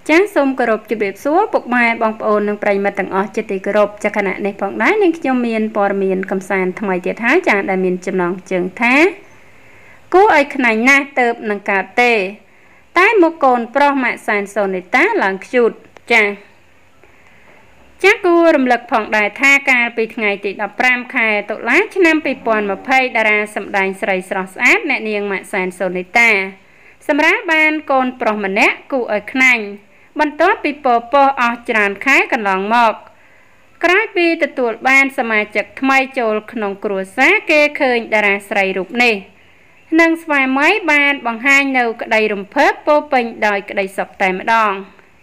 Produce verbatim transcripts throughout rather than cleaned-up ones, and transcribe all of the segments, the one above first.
ចាសសូមគោរពជម្រាបសួរពុកម៉ែបងប្អូននិងប្រិយមិត្តទាំងអស់ជាទីគោរពចាខណៈនេះផងដែរនាងខ្ញុំមានព័ត៌មានកំសាន្តថ្មីទៀតហើយចាដែលមានចំណងជើងថាគួរឲ្យខ្នាញ់ណាស់ទៅនឹងកើតទេតែមកកូនប្រុសម៉ាក់សែនសូនីតាឡើងខ្ជូតចាចាគួររំលឹកផងដែរថាកាលពីថ្ងៃទីដប់ប្រាំខែតុលាឆ្នាំពីរពាន់ម្ភៃតារាសម្ដែងស្រីស្រស់ស្អាតអ្នកនាងម៉ាក់សែនសូនីតាសម្រាប់បានកូនប្រុសម្នាក់គួរឲ្យខ្នាញ់បន្ទាប់ពីពពោះអស់ច្រើនខែកន្លងមកក្រោយពីទទួលបានសមាជិកថ្មីចូលក្នុងគ្រួសារគេឃើញតារាស្រីរូបនេះនិងស្វាមីបានបង្ហាញនៅក្តីរំភើបពោពេញដោយក្តីសុខតែម្ដង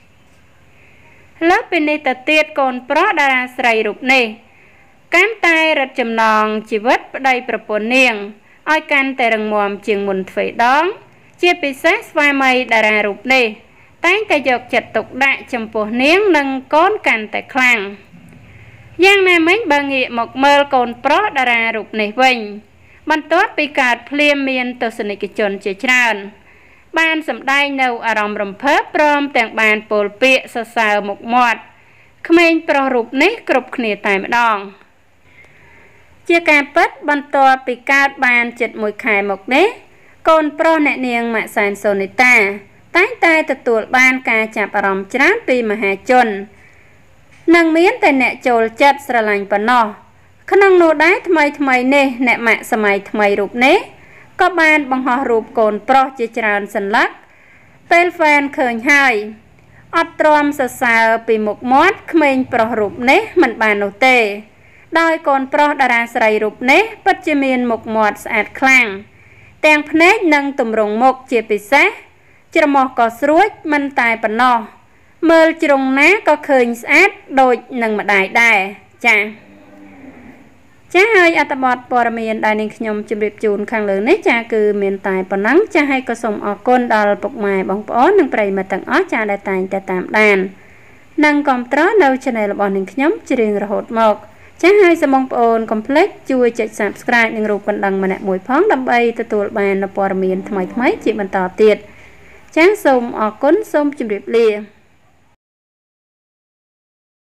លើសពីនេះទៅទៀតកូនប្រុសតារាស្រីរូបនេះកាន់តែរឹតចំណងជីវិតប្តីប្រពន្ធនាងឲ្យកាន់តែរឹងមាំជាងមុនទ្វេដងជាពិសេសស្វាមីតារារូបនេះតែងតែយកចិត្តទុកដាក់ចំពោះនាងនិងកូនកាន់តែខ្លាំងយ៉ាងណាមិញបើងាកមកមើលកូនប្រុសតារារូបនេះវិញបន្ទាប់ពីកើតភ្លាមមានទស្សនិកជនជាច្រើនបានសម្ដែងនៅអារម្មណ៍រំភើបព្រមទាំងបានពោលពាក្យសរសើរមុខមាត់ក្មេងប្រុសរូបនេះគ្រប់គ្នាតែម្ដងជាការពិតបន្ទាប់ពីកើតបានជិតមួយខែមកនេះកូនប្រុសអ្នកនាងម៉ាក់សែនសូនីតាតែងតែទទួលបានការចាប់អារម្មណ៍ច្រើនពីមហាជននិងមានតែអ្នកចូលចិត្តស្រឡាញ់ប៉ុណ្ណោះក្នុងនោះដែរថ្មីថ្មីនេះអ្នកម៉ាក់សម័យថ្មីរូបនេះក៏បានបង្ហោះរូបកូនប្រុសជាច្រើនសន្លឹកពេលហ្វេនឃើញហើយអត់ទ្រាំសរសើរពីមុខមាត់ក្មេងប្រុសរូបនេះមិនបាននោះទេដោយកូនប្រុសតារាស្រីរូបនេះពិតជាមានមុខមាត់ស្អាតខ្លាំងទាំងភ្នែកនិងទម្រង់មុខជាពិសេសច្រមុះក៏ស្រួចមិនតែប៉ុណ្ណោះមើលជ្រុងណាក៏ឃើញស្អាតដូចនឹងម្ដាយដែរចា៎ចា៎ហើយអត្ថបទព័ត៌មានដែលនាងខ្ញុំជម្រាបជូនខាងលើនេះចា៎គឺមានតែប៉ុណ្ណឹងចា៎ហើយក៏សូមអរគុណដល់ពុកម៉ែបងប្អូននិងប្រិយមិត្តទាំងអស់ចា៎ដែលតែងតែតាមដាននិងគាំទ្រនៅ Channel របស់នាងខ្ញុំជារៀងរហូតមកចា៎ហើយសូមបងប្អូនកុំភ្លេចជួយចុច Subscribe និងរូបកណ្ដឹងម្នាក់មួយផងដើម្បីទទួលបានព័ត៌មានថ្មីៗជាបន្តទៀតចា៎សូមអរគុណសូមជម្រាបលា